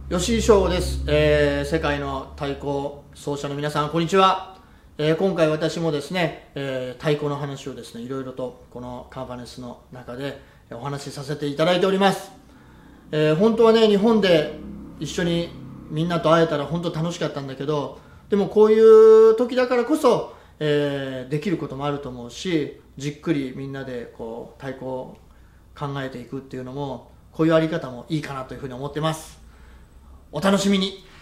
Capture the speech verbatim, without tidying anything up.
吉井翔吾です、えー、世界の太鼓奏者の皆さんこんにちは、えー、今回私もですね、えー、太鼓の話をですねいろいろとこのカンファレンスの中でお話しさせていただいております、えー、本当はね日本で一緒にみんなと会えたら本当楽しかったんだけど、でもこういう時だからこそ、えー、できることもあると思うし、じっくりみんなでこう太鼓を考えていくっていうのも、こういうあり方もいいかなというふうに思ってます。お楽しみに。